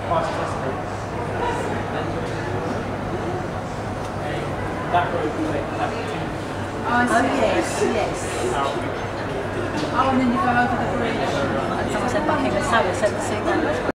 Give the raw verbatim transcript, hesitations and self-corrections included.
That road will take left to Oh, I see. Yes, yes. Oh, and then you go over the bridge. And someone said Buckingham Palace, haven't see that.